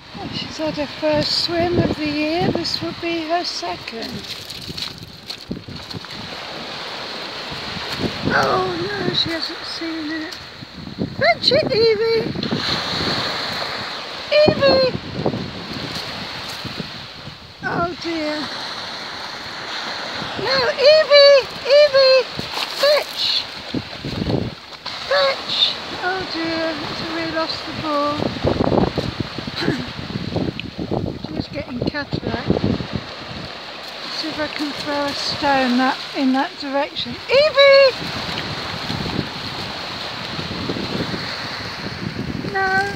Well, she's had her first swim of the year. This would be her second. Oh no, she hasn't seen it. Fetch it, Evie! Evie! Oh dear. No, Evie! Evie! Fetch! Fetch! Oh dear, we lost the ball. She's getting cataract. Let's see if I can throw a stone in that direction. Evie! No.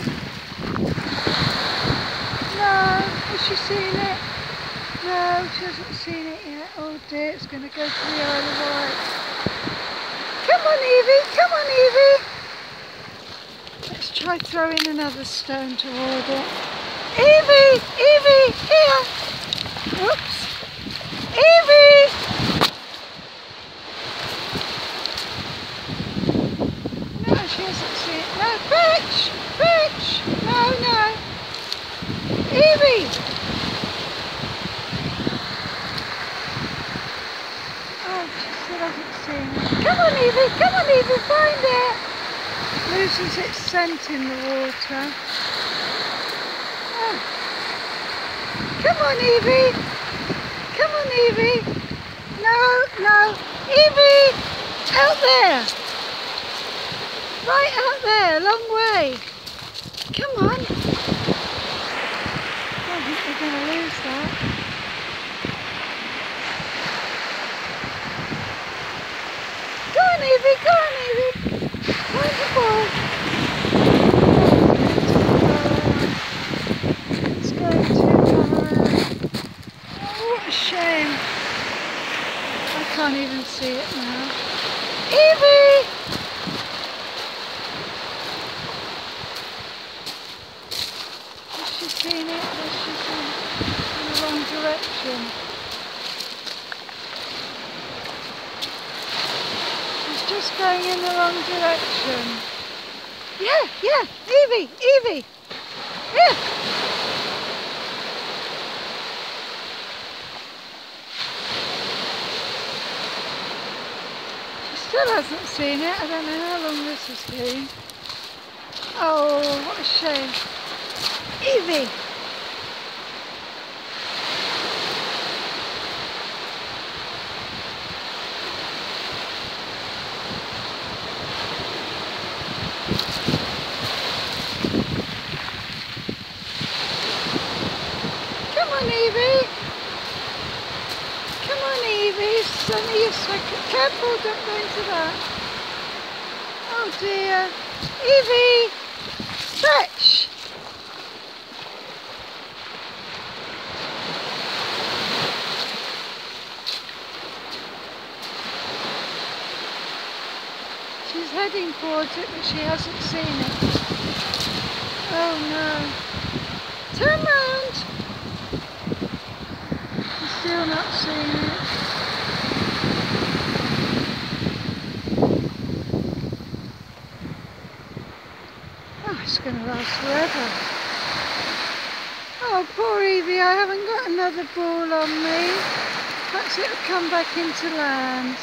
No. Has she seen it? No, she hasn't seen it yet. Oh dear, it's going to go to the Isle of Wight. Come on, Evie! Come on, Evie! Let's try throwing another stone toward it. Evie! Evie! Here! Oops! Evie! No, she hasn't seen it. No, fetch! Fetch! No, no! Evie! Oh, she still hasn't seen it. Come on, Evie! Come on, Evie! Find it! Loses its scent in the water. Oh. Come on, Evie! Come on, Evie! No, no! Evie! Out there! Right out there, long way! Come on! I think we're going to lose that. Go on, Evie! Go on, Evie! Find the ball! It's going too far. Oh, what a shame. I can't even see it now. Evie! Has she seen it? Has she seen it? In the wrong direction. She's just going in the wrong direction. Yeah, yeah! Evie! Evie! Yeah! Still hasn't seen it. I don't know how long this has been. Oh, what a shame. Evie! Come on, Evie! Come on, Evie! It's only your second. Careful, don't go into that. Oh dear. Evie! Fetch! She's heading towards it, but she hasn't seen it. Oh no. Turn round! She's still not seeing it. Oh, it's going to last forever. Oh, poor Evie, I haven't got another ball on me. Perhaps it'll come back into land.